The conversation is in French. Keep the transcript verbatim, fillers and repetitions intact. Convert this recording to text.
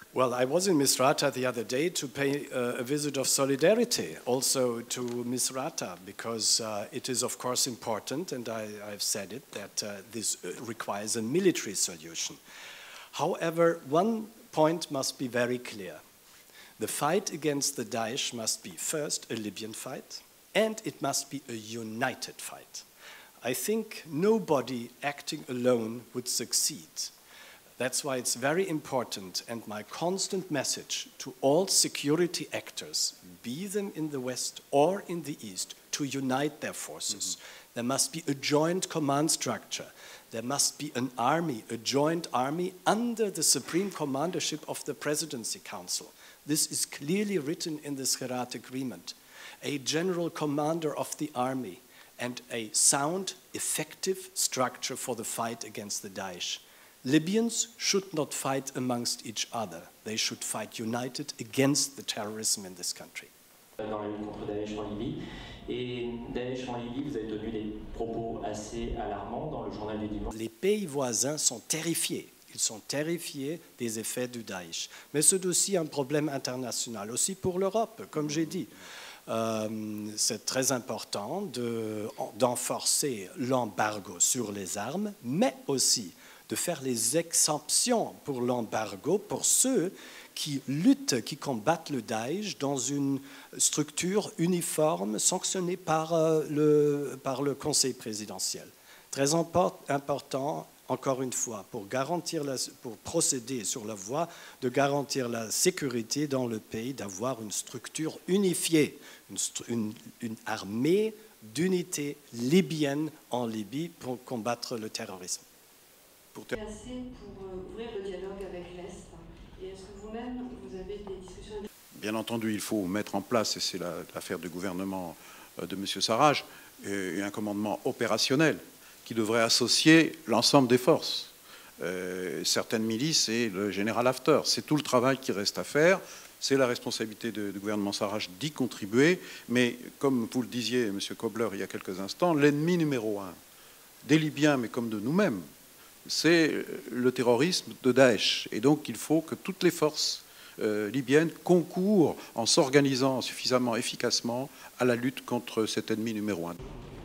Well, I was in Misrata the other day to pay uh, a visit of solidarity also to Misrata, because uh, it is of course important, and I, I've said it, that uh, this requires a military solution. However, one point must be very clear. The fight against the Daesh must be first a Libyan fight, and it must be a united fight. I think nobody acting alone would succeed. That's why it's very important, and my constant message to all security actors, be them in the West or in the East, to unite their forces. Mm-hmm. There must be a joint command structure. There must be an army, a joint army under the supreme commandership of the Presidency Council. This is clearly written in the Skhirat Agreement. A general commander of the army and a sound, effective structure for the fight against the Daesh. Libyans should not fight amongst each other. They should fight united against the terrorism in this country. Dans la lutte contre Daesh en Libye. Et Daesh en Libye, vous avez tenu des propos assez alarmants dans le journal du dimanche. Les pays voisins sont terrifiés. Ils sont terrifiés des effets du Daesh. Mais c'est aussi un problème international, aussi pour l'Europe, comme j'ai dit. Euh, c'est très important de, d'enforcer l'embargo sur les armes, mais aussi de faire les exemptions pour l'embargo pour ceux qui luttent, qui combattent le Daesh dans une structure uniforme sanctionnée par, euh, le, par le Conseil présidentiel. Très important, encore une fois, pour, garantir la, pour procéder sur la voie de garantir la sécurité dans le pays, d'avoir une structure unifiée, une, une, une armée d'unité libyenne en Libye pour combattre le terrorisme. Pour assez pour euh, ouvrir le dialogue avec l'Est. Et est-ce que vous-même, vous avez des discussions? Bien entendu, il faut mettre en place, et c'est l'affaire du gouvernement de M. Sarraj, un commandement opérationnel qui devrait associer l'ensemble des forces, euh, certaines milices et le général Haftar. C'est tout le travail qui reste à faire. C'est la responsabilité du gouvernement Sarraj d'y contribuer. Mais comme vous le disiez, M. Kobler, il y a quelques instants, l'ennemi numéro un des Libyens, mais comme de nous-mêmes, c'est le terrorisme de Daesh. Et donc il faut que toutes les forces euh, libyennes concourent en s'organisant suffisamment efficacement à la lutte contre cet ennemi numéro un.